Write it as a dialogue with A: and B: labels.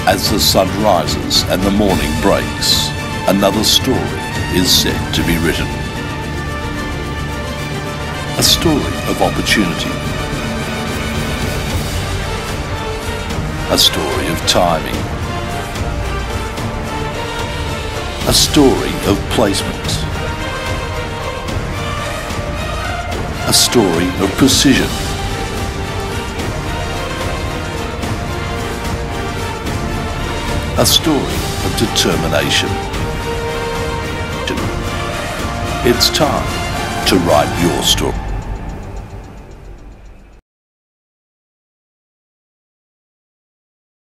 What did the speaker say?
A: As the sun rises and the morning breaks, another story is set to be written. A story of opportunity. A story of timing. A story of placement. A story of precision. A story of determination. It's time to write your story.